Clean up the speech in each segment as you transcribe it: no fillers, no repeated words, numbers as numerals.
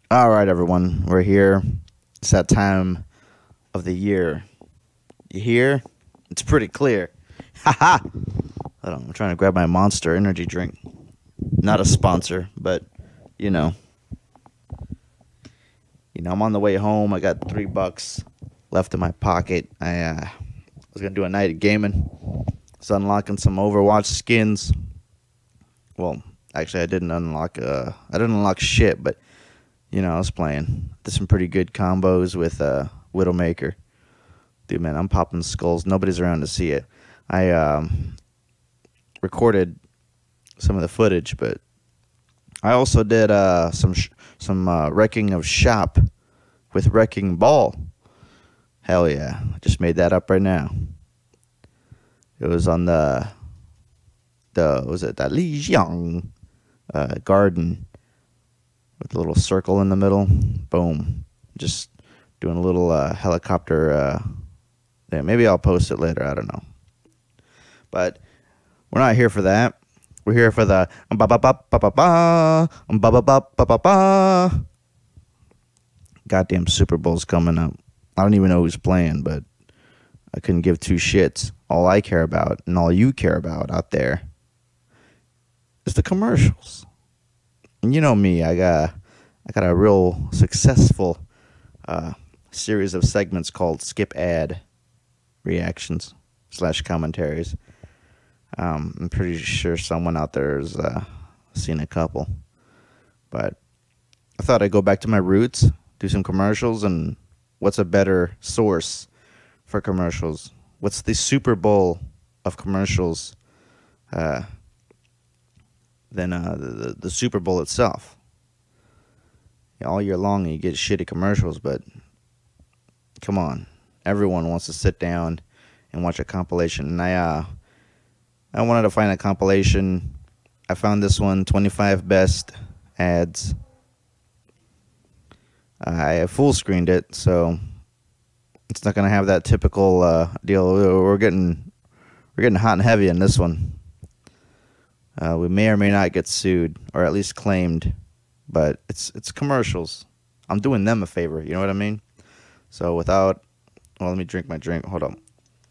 All right, everyone, we're here. It's that time of the year. You hear? It's pretty clear. Haha! Hold on, I'm trying to grab my Monster energy drink. Not a sponsor, but you know, I'm on the way home. I got $3 left in my pocket. I was gonna do a night of gaming. Was unlocking some Overwatch skins. Well, actually, I didn't unlock. I didn't unlock shit, but I was playing. Did some pretty good combos with Widowmaker. Dude, man, I'm popping skulls. Nobody's around to see it. I recorded some of the footage, but I also did some wrecking of shop with Wrecking Ball. Hell yeah! I just made that up right now. It was on the was it the Lijiang garden with a little circle in the middle. Boom! Just doing a little helicopter. Yeah, maybe I'll post it later. I don't know. But we're not here for that. We're here for the ba ba ba ba ba ba ba ba ba ba ba ba. Goddamn Super Bowl's coming up. I don't even know who's playing, but I couldn't give two shits. All I care about and all you care about out there is the commercials. And you know me, I got a real successful series of segments called Skip Ad Reactions / commentaries. I'm pretty sure someone out there has seen a couple. But I thought I'd go back to my roots, do some commercials, and what's a better source for commercials? What's the Super Bowl of commercials than the Super Bowl itself? All year long you get shitty commercials, but come on. Everyone wants to sit down and watch a compilation. And I wanted to find a compilation. I found this one, 25 best ads. I full screened it, so it's not gonna have that typical deal. We're getting hot and heavy in this one. We may or may not get sued, or at least claimed, but it's commercials. I'm doing them a favor. You know what I mean? So well, let me drink my drink. Hold on.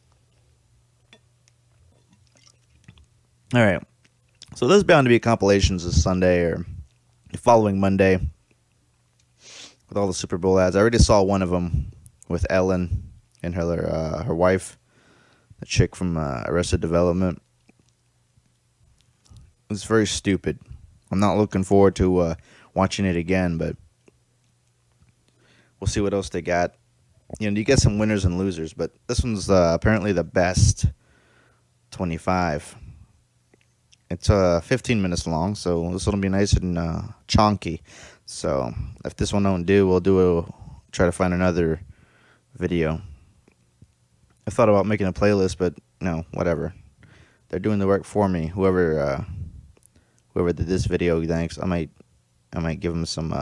All right. So there's bound to be compilations this Sunday or the following Monday with all the Super Bowl ads. I already saw one of them with Ellen and her wife, the chick from Arrested Development. It's very stupid. I'm not looking forward to watching it again, but we'll see what else they got. You get some winners and losers, but this one's apparently the best 25. It's 15 minutes long, so this will be nice and chonky. So if this one don't do, try to find another video. I thought about making a playlist, but no, whatever. They're doing the work for me. Whoever did this video, thanks. I might give them some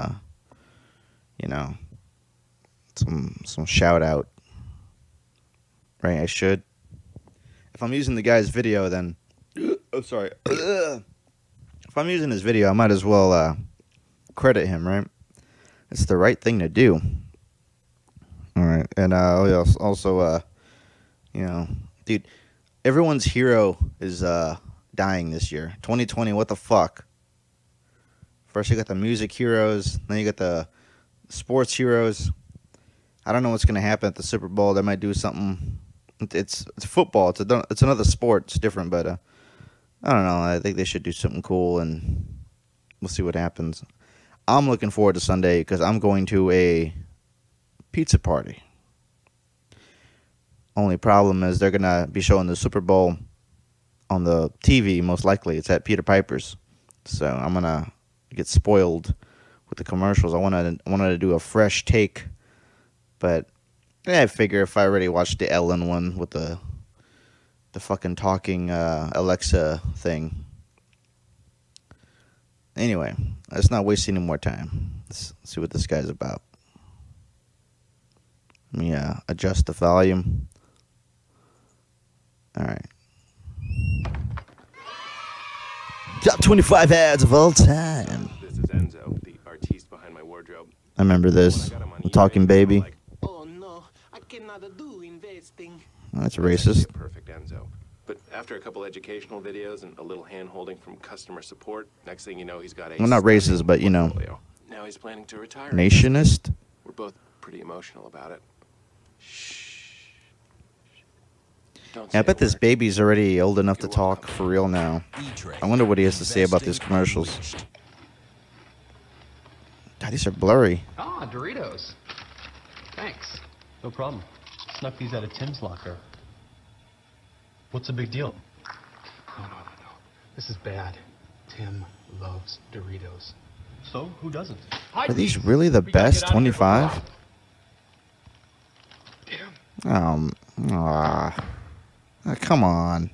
some shout out. Right, I should. If I'm using the guy's video, then oh, sorry. If I'm using his video, I might as well credit him, right? It's the right thing to do. All right, and also, dude, everyone's hero is dying this year. 2020, what the fuck? First you got the music heroes, then you got the sports heroes. I don't know what's gonna happen at the Super Bowl. They might do something. It's football. It's another sport. It's different, but I don't know. I think they should do something cool, and we'll see what happens. I'm looking forward to Sunday because I'm going to a pizza party. Only problem is they're going to be showing the Super Bowl on the TV, most likely. It's at Peter Piper's. So I'm going to get spoiled with the commercials. I wanted to do a fresh take, but I figure if I already watched the Ellen one with the fucking talking Alexa thing. Anyway, let's not waste any more time. Let's see what this guy's about. Let me adjust the volume. All right. Top 25 ads of all time. This is Enzo, the artiste behind my wardrobe. remember this. The talking baby. Oh no, I cannot do investing. Oh, that's racist. Perfect, Enzo. But after a couple educational videos and a little hand-holding from customer support, next thing you know, he's got a Well, not racist, but you know, portfolio. Now he's planning to retire. nationist. We're both pretty emotional about it. Shh. Don't Yeah, I say bet a this word. baby's already old enough to talk for real now. I wonder what he has to say about these commercials. God, these are blurry. Ah, Doritos. Thanks. No problem. Snuck these out of Tim's locker. What's the big deal? No. This is bad. Tim loves Doritos. So, who doesn't? Are these really the best 25? Come on.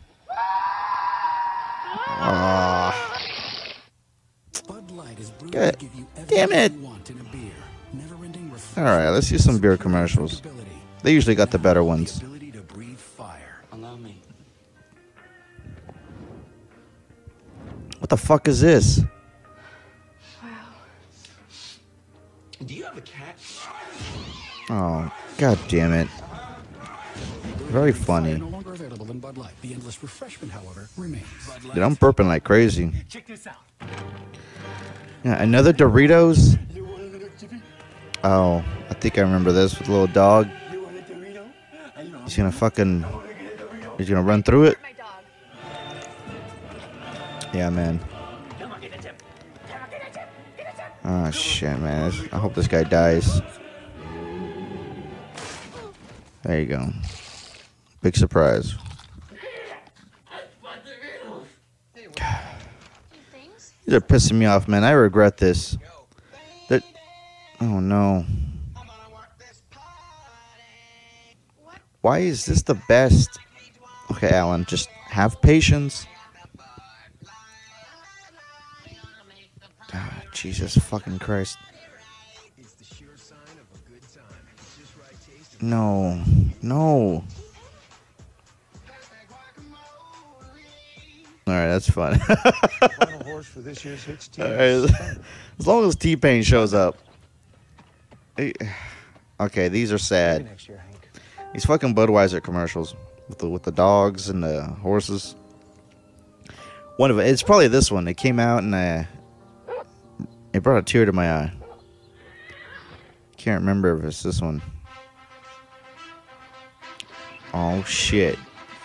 Bud Light is brewed Good. to give you Damn everything it. you want in a beer. Never-ending All right, let's see some beer commercials. They usually got the better ones. The ability to breathe fire. Allow me. What the fuck is this? Do you have a cat? Oh, god damn it. Very funny. No longer available in Bud Light. The endless refreshment, however, remains. Dude, I'm burping like crazy. Check this out. Yeah, another Doritos? You want another chippy? Oh, I think I remember this with a little dog. You want a Dorito? He's gonna fucking... He's gonna run through it? My dog. Yeah, man. Come on, get a tip. Come on, get a tip. Get a tip. Oh, shit, man. I hope this guy dies. There you go. Big surprise. Things? These are pissing me off, man. I regret this. That... Oh, no. Why is this the best? Okay, Alan, just have patience. Ah, Jesus fucking Christ. No. No. Alright, that's fun. Final horse for this year's Hits team. Alright, as long as T-Pain shows up. Okay, these are sad. Next year, Hank. These fucking Budweiser commercials with the dogs and the horses. One of it, it's probably this one. It came out and it brought a tear to my eye. Can't remember if it's this one. Oh shit.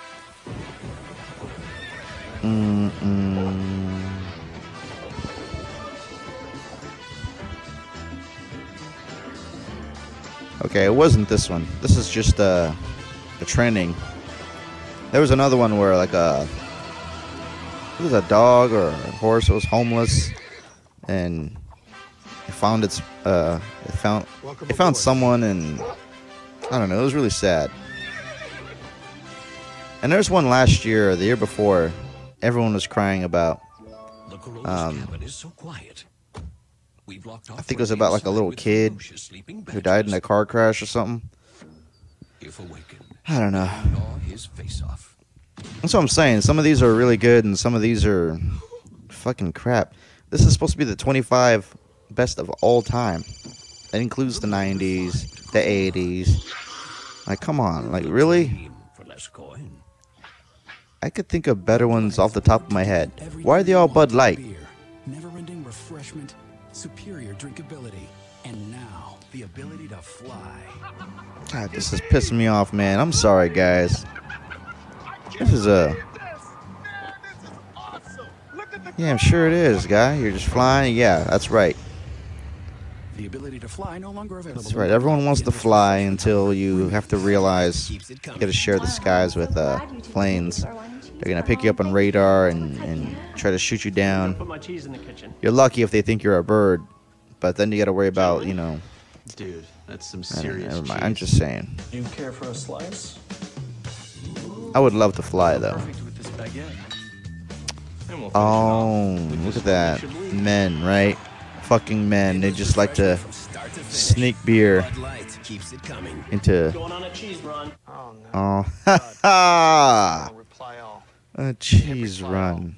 Okay, it wasn't this one. This is just the trending. There was another one where like it was a dog or a horse that was homeless, and it found it found someone, and I don't know. It was really sad. And there's one last year or the year before. Everyone was crying about. The Corolla's cabin is so quiet. We've locked off I think it was about like a little kid who died in a car crash or something. If awakened, I don't know. gnaw his face off. That's what I'm saying. Some of these are really good, and some of these are fucking crap. This is supposed to be the 25 best of all time. That includes the 90s, the 80s. Like, come on. Like, really? For less coin. I could think of better ones off the top of my head. Why are they all Bud Light? Never-ending refreshment, superior drinkability, and now the ability to fly. God, this is pissing me off, man. I'm sorry, guys. This is a... Yeah, I'm sure it is, guy. You're just flying. Yeah, that's right. The ability to fly no longer available. That's right. Everyone wants to fly until you have to realize you got to share the skies with planes. They're going to pick you up on radar and try to shoot you down. Put my cheese in the kitchen. You're lucky if they think you're a bird, but then you got to worry about, you know... Dude, that's some I don't know, serious never cheese. mind. I'm just saying. Do you care for a slice? I would love to fly, though. Perfect with this baguette. And we'll finish it Oh, off with look this at that. one we should leave. Men, right? Fucking men. They just like to sneak beer Bud Light keeps it coming. into... Going on a cheese run. Oh, no. Oh, ha ha! Reply all. A cheese run.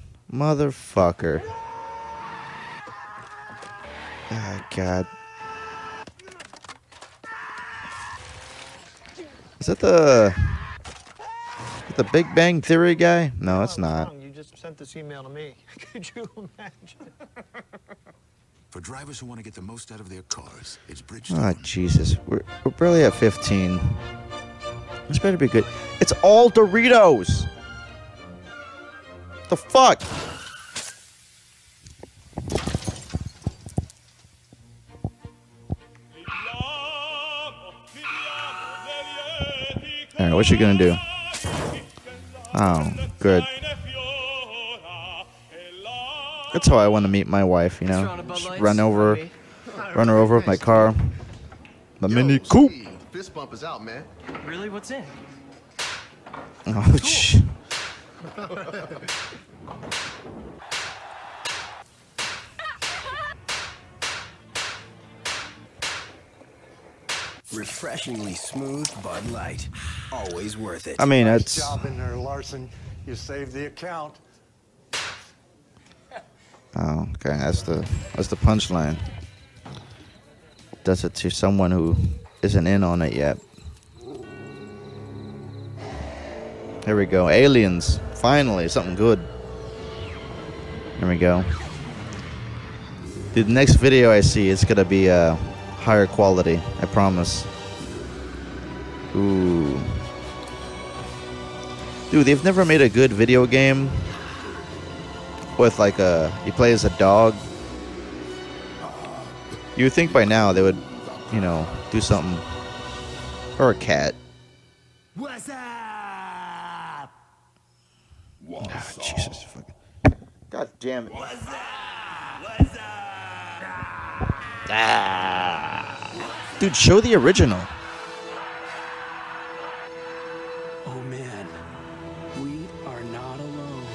Motherfucker. Oh, God. Is that the Big Bang Theory guy? No, it's not. You just sent this email to me. Could you imagine? For drivers who want to get the most out of their cars, it's Oh, Bridgestone. Jesus. We're barely at 15. This better be good. It's all Doritos. The fuck? Alright, what you gonna do? Oh, good. That's how I want to meet my wife, you know? Just run her over with my car. The Mini Coupe. Fist bump is out, man. Really? What's in? Oh, shit. Refreshingly smooth Bud Light. Always worth it. I mean, Nice that's... job in there, Larson. You saved the account. Oh, okay. That's the punchline. Does it to someone who isn't in on it yet. Here we go. Aliens. Finally, something good. There we go. Dude, the next video I see, it's gonna be higher quality. I promise. Ooh. Dude, they've never made a good video game with like you play as a dog. You would think by now they would, you know, do something. Or a cat. What's up? Ah, Jesus fucking. God damn it. Ah. Dude, show the original. Oh man, we are not alone.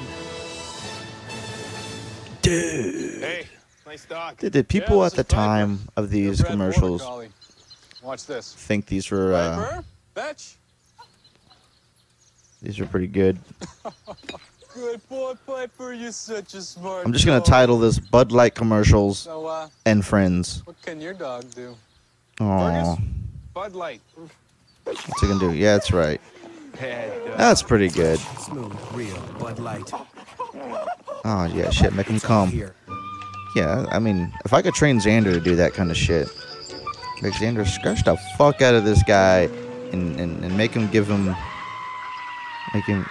Dude. Hey, nice dog. Did people at the time of these commercials Watch this. think these were Fetch. these were pretty good? Good boy, Piper. You're such a smart. I'm just gonna title this Bud Light commercials So, and friends. what can your dog do? Aww. Bud Light. What's he gonna do? Yeah, that's right. That's pretty good. Smooth, real Bud Light. Oh yeah, shit, make him come. Here. Yeah, I mean, if I could train Xander to do that kind of shit, make Xander scratch the fuck out of this guy and make him give him, make him,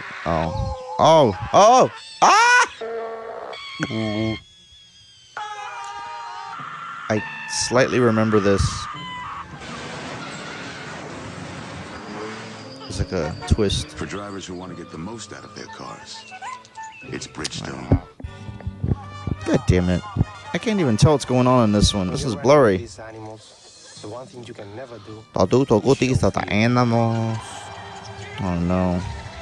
oh, ah! Ooh. I slightly remember this. It's like a twist. For drivers who want to get the most out of their cars, it's Bridgestone. God damn it. I can't even tell what's going on in this one. This is blurry. These animals, the one thing you can never do. The animals. Oh no.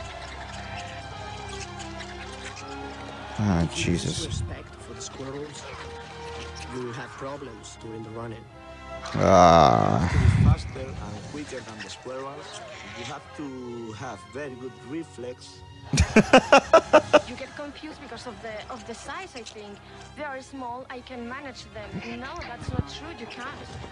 Ah, Jesus. Respect for the squirrels. You will have problems during the running. Ah. Faster and quicker than the squirrels. You have to have very good reflex. You get confused because of the size, I think. They are small, I can manage them. No, that's not true, you can't.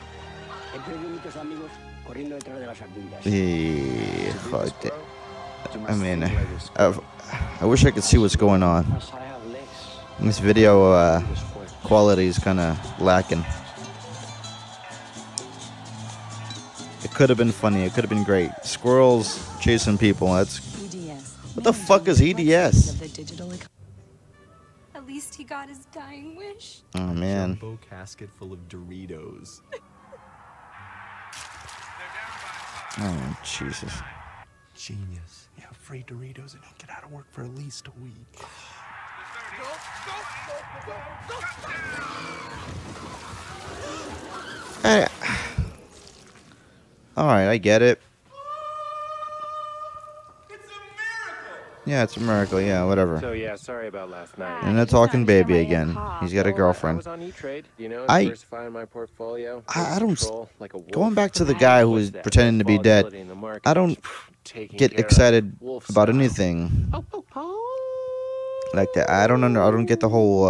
Fuck it. I mean, I wish I could see what's going on. This video quality is kind of lacking. It could have been funny. It could have been great. Squirrels chasing people. That's... What the fuck is EDS? At least he got his dying wish. Oh, man. Jumbo casket full of Doritos. Oh, Jesus. Genius. Yeah, free Doritos and he'll get out of work for at least a week. Alright, I get it. Yeah, it's a miracle. Yeah, whatever. So yeah, sorry about last night. And a talking baby again. He's got a I girlfriend. was on E-Trade, you know, I- diversifying my portfolio. I don't... Control, like a wolf. Going back to the guy who was That pretending to be dead, volatility in the market, I don't taking get care of excited wolf about style. anything like that. I don't get the whole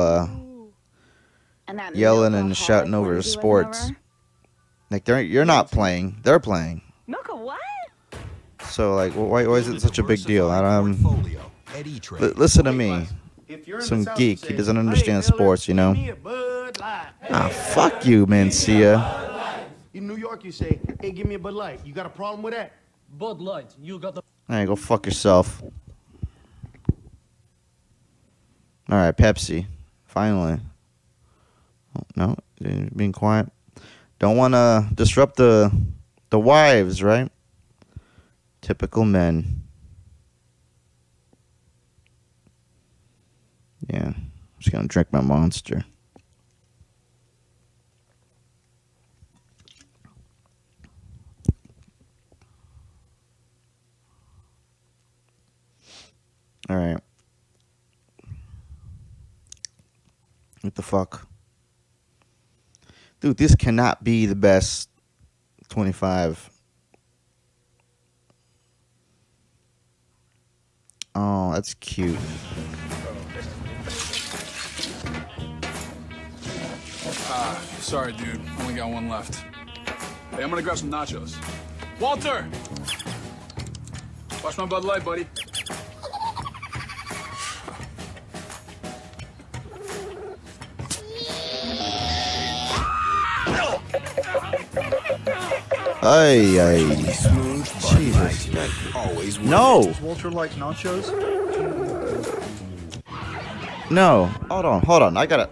yelling and shouting over sports. Like you're not playing. They're playing. Milka, what? So like, why is it such a big deal? Listen to me. Some geek. He doesn't understand sports, you know. Ah, fuck you, Mencia. In New York, you say, "Hey, give me a Bud Light." You got a problem with that? Bud Light, you got the... Hey, go fuck yourself. All right, Pepsi. Finally. Oh, no, being quiet. Don't want to disrupt the wives, right? Typical men. Yeah, I'm just gonna drink my Monster. All right. What the fuck? Dude, this cannot be the best 25. Oh, that's cute. Sorry, dude. Only got one left. Hey, I'm gonna grab some nachos. Walter! Watch my Bud Light, buddy. Ay. Jesus. No. Walter like nachos? No. Hold on. I gotta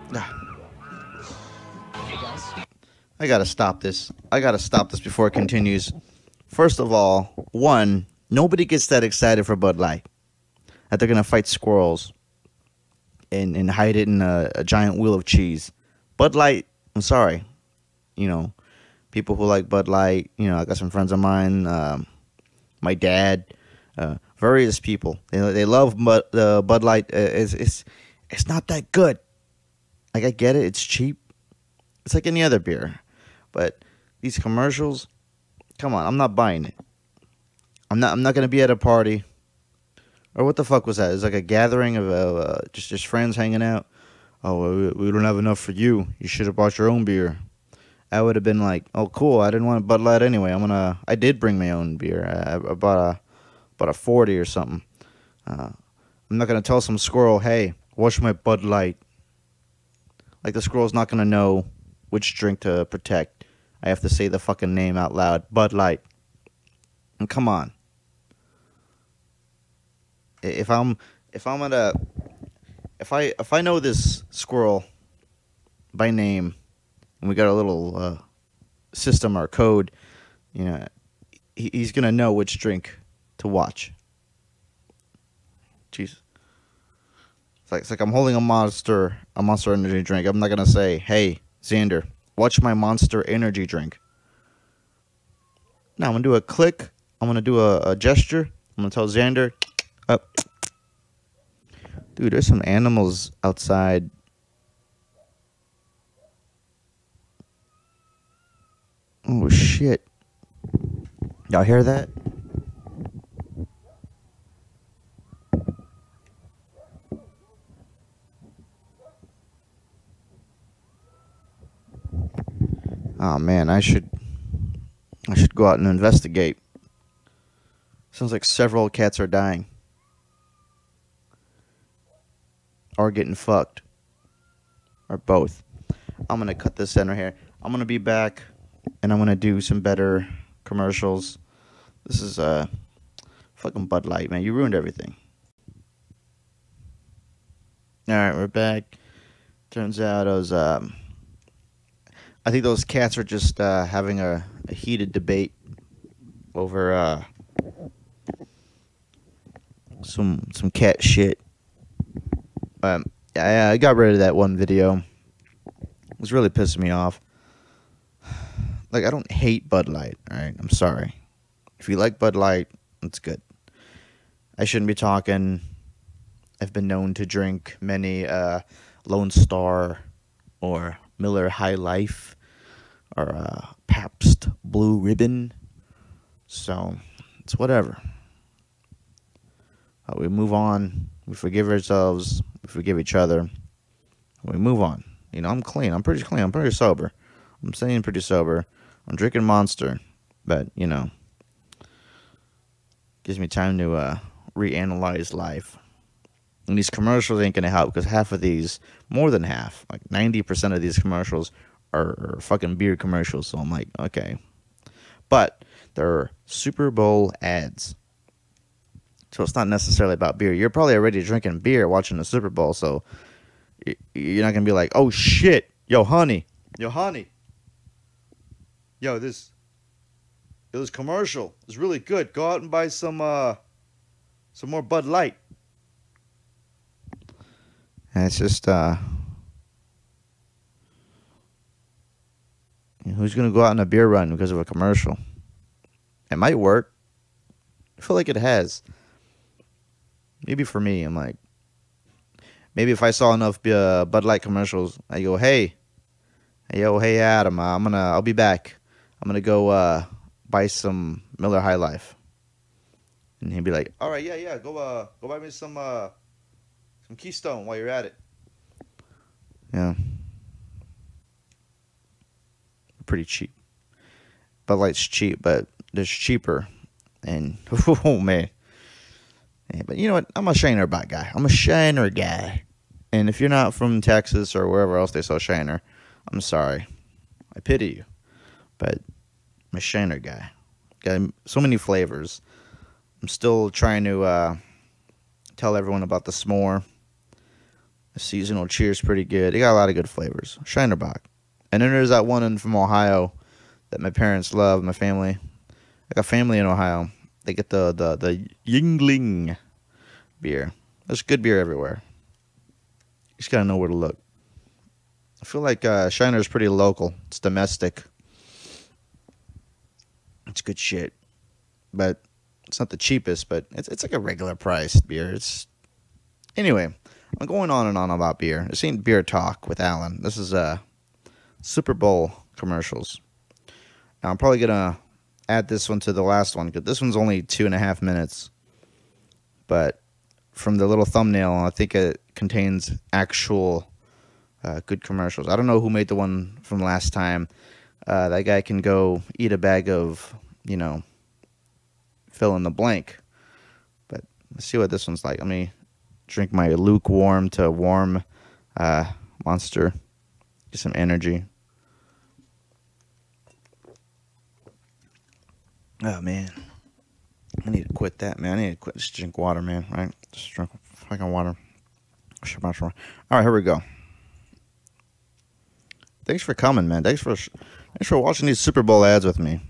stop this. I gotta stop this before it continues. First of all, one, nobody gets that excited for Bud Light. That they're gonna fight squirrels and hide it in a giant wheel of cheese. Bud Light, I'm sorry. You know, people who like Bud Light, you know, I got some friends of mine, my dad, various people. They love Bud Light. It's not that good. Like, I get it. It's cheap. It's like any other beer. But these commercials, come on, I'm not buying it. I'm not gonna be at a party. Or what the fuck was that? It's like a gathering of just friends hanging out. Oh, we don't have enough for you. You should have bought your own beer. I would have been like, oh, cool. I didn't want Bud Light anyway. I did bring my own beer. I bought a 40 or something. I'm not gonna tell some squirrel, hey, watch my Bud Light. Like, the squirrel's not gonna know which drink to protect. I have to say the fucking name out loud. Bud Light. And come on. If I know this squirrel by name, and we got a little system or code, you know, he's gonna know which drink to watch. Jeez. It's like I'm holding a Monster Energy drink. I'm not gonna say, hey, Xander, watch my Monster Energy drink. Now I'm gonna do a click. I'm gonna do a gesture. I'm gonna tell Xander, up. Dude, there's some animals outside. Oh shit! Y'all hear that? Oh man, I should go out and investigate. Sounds like several cats are dying. Or getting fucked. Or both. I'm gonna cut this center here. I'm gonna be back and I'm gonna do some better commercials. This is fucking Bud Light, man. You ruined everything. Alright, we're back. Turns out I think those cats are just having a heated debate over some cat shit. I got rid of that one video. It was really pissing me off. Like, I don't hate Bud Light, alright? I'm sorry. If you like Bud Light, it's good. I shouldn't be talking. I've been known to drink many Lone Star or Miller High Life or Pabst Blue Ribbon. So, it's whatever. We move on. We forgive ourselves. We forgive each other. We move on. You know, I'm clean. I'm pretty clean. I'm pretty sober. I'm staying pretty sober. I'm drinking Monster. But, you know, Gives me time to reanalyze life. And these commercials ain't gonna help because half of these, more than half, like 90% of these commercials are fucking beer commercials. So I'm like, okay. But they're Super Bowl ads. So it's not necessarily about beer. You're probably already drinking beer watching the Super Bowl, so you're not going to be like, oh, shit. Yo, honey. Yo, this commercial is really good. Go out and buy some more Bud Light. And it's just, who's going to go out on a beer run because of a commercial? It might work. I feel like it has. Maybe for me, I'm like, maybe if I saw enough Bud Light commercials, I go, hey Adam, I'll be back. I'm gonna go buy some Miller High Life, and he'd be like, all right, yeah, go buy me some Keystone while you're at it. Yeah, pretty cheap. Bud Light's cheap, but there's cheaper, and oh man. Yeah, but you know what? I'm a Shiner bot guy. I'm a Shiner guy. And if you're not from Texas or wherever else they sell Shiner, I'm sorry. I pity you. But I'm a Shiner guy. Got so many flavors. I'm still trying to tell everyone about the s'more. The seasonal cheer's pretty good. They got a lot of good flavors. Shiner Bock. And then there's that one from Ohio that my parents love, my family. I got family in Ohio. They get the Yingling beer. There's good beer everywhere. You just gotta know where to look. I feel like Shiner's pretty local. It's domestic. It's good shit. But it's not the cheapest, but it's like a regular priced beer. Anyway, I'm going on and on about beer. This ain't beer talk with Alan. This is Super Bowl commercials. Now I'm probably gonna add this one to the last one because this one's only 2.5 minutes, but from the little thumbnail I think it contains actual good commercials. I don't know who made the one from last time. That guy can go eat a bag of, fill in the blank, but let's see what this one's like. Let me drink my lukewarm to warm Monster, get some energy. Oh, man. I need to quit that, man. I need to quit. Just drink water, man. Right? Just drink fucking water. All right, here we go. Thanks for coming, man. Thanks for watching these Super Bowl ads with me.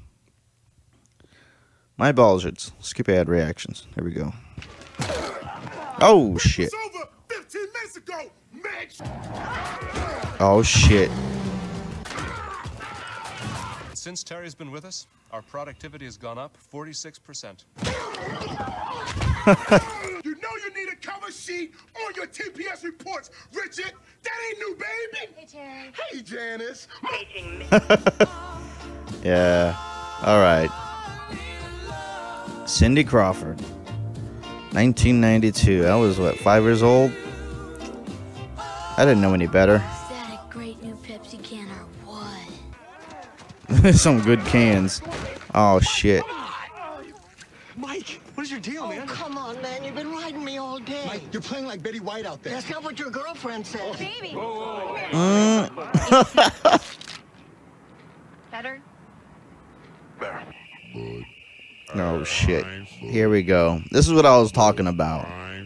My balls should skip ad reactions. Here we go. Oh, shit. Over 15 minutes ago, Mitch. Oh, shit. Since Terry's been with us, our productivity has gone up 46%. You know you need a cover sheet on your TPS reports, Richard. That ain't new, baby. Hey, Terry. Hey, Janice. Yeah. All right. Cindy Crawford. 1992. I was, 5 years old? I didn't know any better. Is that a great new Pepsi can or what? Some good cans. Oh, shit. Mike, what is your deal, man? Come on, man. You've been riding me all day. Mike, you're playing like Betty White out there. That's not what your girlfriend said. Baby. Better? Oh, shit. Here we go. This is what I was talking about.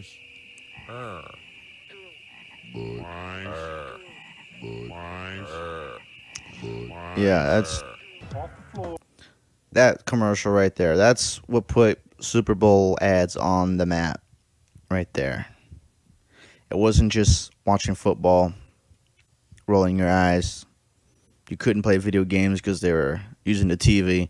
Yeah, that's that commercial right there. That's what put Super Bowl ads on the map right there. It wasn't just watching football, rolling your eyes. You couldn't play video games because they were using the TV,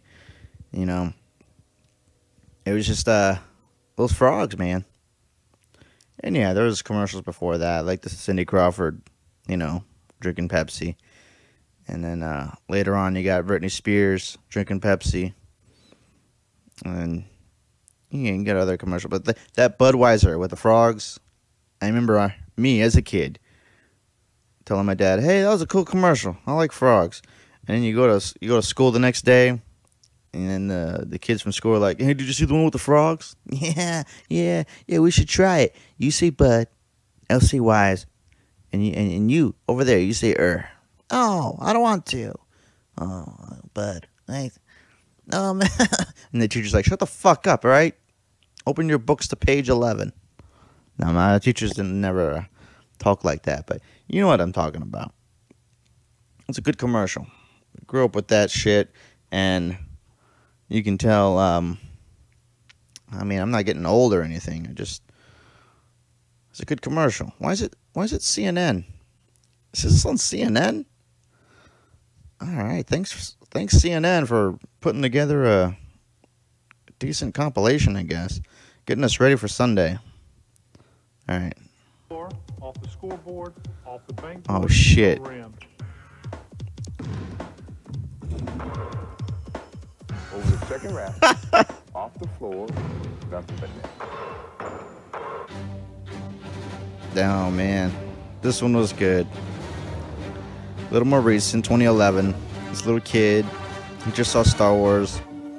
It was just those frogs, man. And yeah, there was commercials before that, like the Cindy Crawford, drinking Pepsi. And then later on, you got Britney Spears drinking Pepsi. And you can get other commercials. But that Budweiser with the frogs, I remember me as a kid telling my dad, hey, that was a cool commercial. I like frogs. And then you go to school the next day, And then the kids from school are like, hey, did you see the one with the frogs? Yeah, we should try it. You say Bud, I'll say Wise, and you over there, you say Oh, I don't want to. Oh, Bud, thanks. And the teacher's like, shut the fuck up, all right? Open your books to page 11. Now, my teachers didn't never talk like that, but you know what I'm talking about. It's a good commercial. I grew up with that shit, and you can tell, I mean, I'm not getting old or anything. it's a good commercial. Why is it CNN? Is this on CNN? All right, thanks CNN for putting together a decent compilation, I guess. Getting us ready for Sunday. All right. Off the scoreboard, off the bank. Oh shit. Over the second rack, off the floor, nothing but net. Oh man, this one was good. A little more recent, 2011. This little kid, he just saw Star Wars.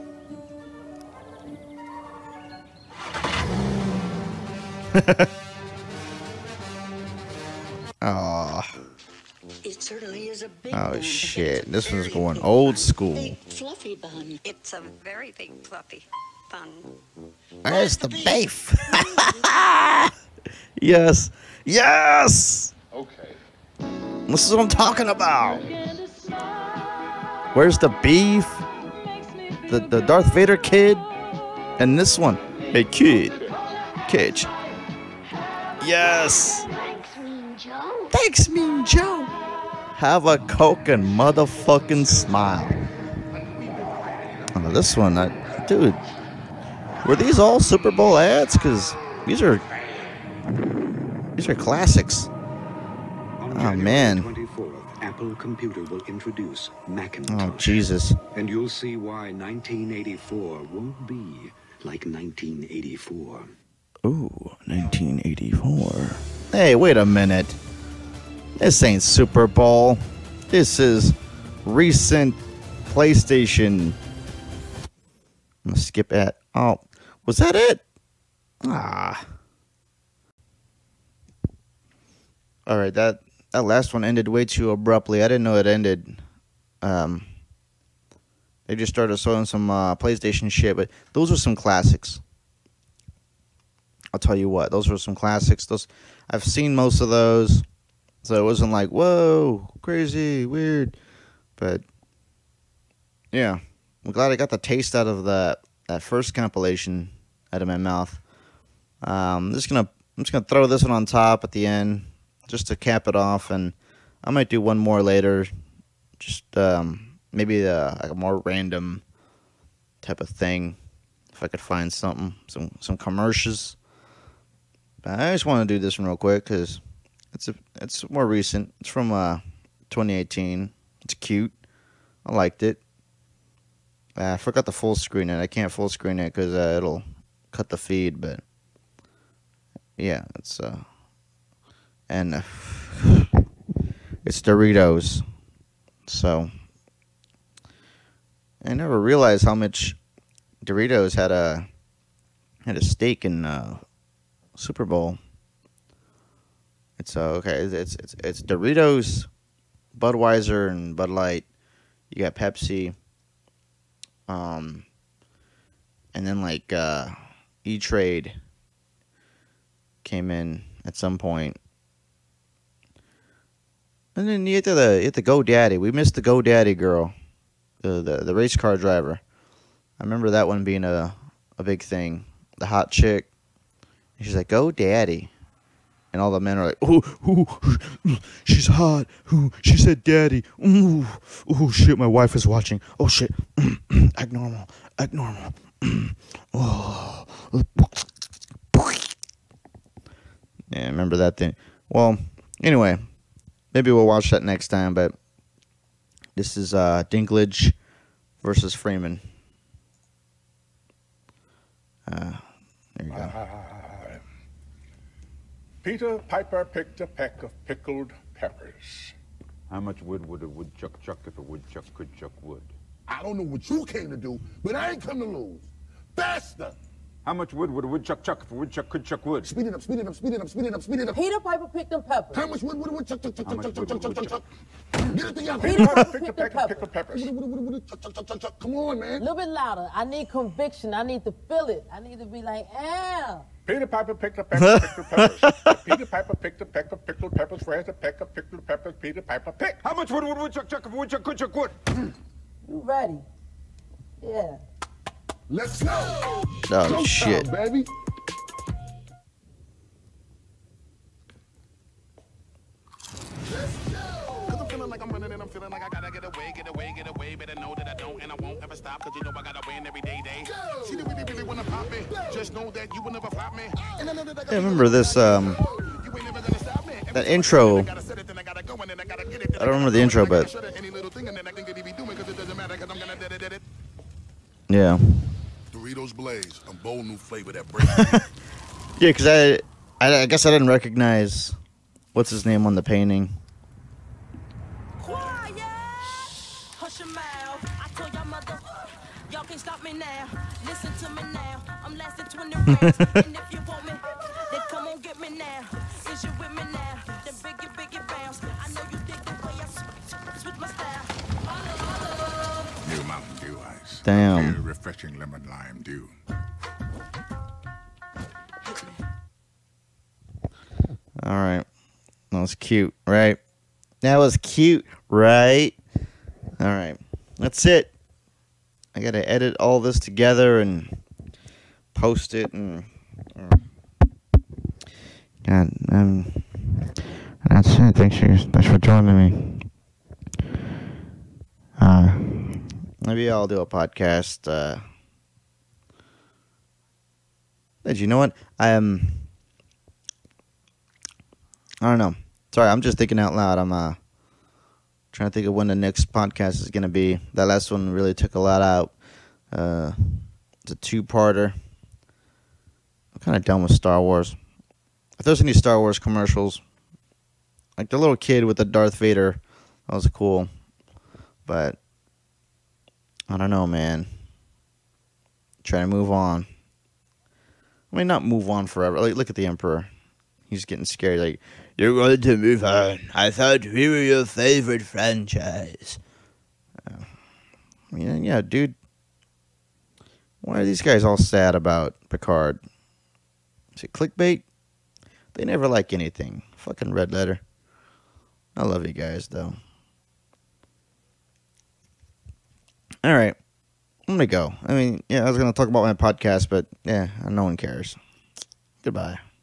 Oh. It certainly is a big Oh shit, this one's going old school. big fluffy bun. It's a very big fluffy bun. Where's the beef? Yes. Okay. This is what I'm talking about. Where's the beef? The Darth Vader kid? And this one. Hey kid. Kitch. Yes. Thanks, Mean Joe. Have a Coke and motherfucking smile. Oh, this one, dude. Were these all Super Bowl ads? Because these are classics. Oh man. 24th, Apple Computer will introduce Macintosh. Oh Jesus. And you'll see why 1984 won't be like 1984. Ooh, 1984. Hey, wait a minute. This ain't Super Bowl. This is recent PlayStation. I'm gonna skip at. Oh, was that it? Ah. All right, that last one ended way too abruptly. I didn't know it ended. They just started showing some PlayStation shit, but those were some classics. I'll tell you what, those were some classics. I've seen most of those, so it wasn't like, whoa, crazy, weird. But yeah, I'm glad I got the taste out of that first compilation out of my mouth. I'm just gonna throw this one on top at the end, just to cap it off, and I might do one more later. Just maybe like a more random type of thing, if I could find something, some commercials. But I just want to do this one real quick because it's more recent. It's from 2018. It's cute. I liked it. I forgot to full screen it. I can't full screen it because it'll cut the feed. But yeah, it's and it's Doritos. So I never realized how much Doritos had a stake in Super Bowl. It's okay. It's Doritos, Budweiser, and Bud Light. You got Pepsi. And then like E-Trade came in at some point. And then you had the GoDaddy. We missed the GoDaddy girl, the race car driver. I remember that one being a big thing. The hot chick. And she's like, GoDaddy. And all the men are like, ooh, she's hot. Ooh, she said daddy. Ooh, shit, my wife is watching. Oh, shit. Act normal. Oh. Yeah, remember that thing. Well, anyway, maybe we'll watch that next time, but this is Dinklage versus Freeman. There you go. Peter Piper picked a peck of pickled peppers. How much wood would a woodchuck chuck if a woodchuck could chuck wood? A don't know what you came to do, but I ain't come to lose. Faster! How much wood would a woodchuck chuck if a woodchuck could chuck wood? Speed it up, speed it up, speed it up, speed it up, speed it up. Peter Piper picked them peppers. How much wood would a woodchuck chuck, chuck, chuck, chuck, chuck, chuck, chuck, chuck? Get it together. Peter Piper picked them peppers. Peppers. Chuck, chuck, chuck, chuck, chuck. Come on, man. A little bit louder. I need conviction. I need to feel it. I need to be like, Peter Piper picked a pecker, pickled peppers. Peter Piper picked a pecker, pickled peppers. Where's the pecker, pickled peppers? Peter Piper picked. How much wood would a woodchuck chuck if a woodchuck could chuck wood? You ready? Yeah. Let's go. Oh, shit. Baby. Cause I'm feeling like I'm running and I'm feeling like I gotta get away. Better know that I don't and I won't ever stop. Cause you know I gotta win every day. See, they really wanna pop me. Just know that you will never flop me. And I know that I remember this, that intro. I don't remember the intro, but yeah. Doritos Blaze, a bold new flavor that breaks. Yeah, because I guess I didn't recognize what's his name on the painting. Hush your mouth. I told y'all mother, y'all can't stop me now. Listen to me now. I'm lasting 20 rounds. And if you want me, then come on get me now. Is you with me now? Then biggie bounce. I know you dig the way I switch my style. New Mountain Dew Ice. Damn. Very refreshing lemon lime dew. All right. That was cute, right? That was cute, right? All right. That's it. I got to edit all this together and post it. And God, that's it. Thanks for joining me. Maybe I'll do a podcast. You know what? I don't know. Sorry, I'm just thinking out loud. I'm trying to think of when the next podcast is going to be. That last one really took a lot out. It's a two-parter. I'm kind of done with Star Wars. If there's any Star Wars commercials, like the little kid with the Darth Vader, that was cool. But I don't know, man. Trying to move on. I mean, not move on forever. Like, look at the Emperor. He's getting scared. Like, you're going to move on. I thought we were your favorite franchise. I mean, yeah, dude. Why are these guys all sad about Picard? Is it clickbait? They never like anything. Fucking Red Letter. I love you guys, though. All right. I'm going to go. I mean, yeah, I was going to talk about my podcast, but yeah, no one cares. Goodbye.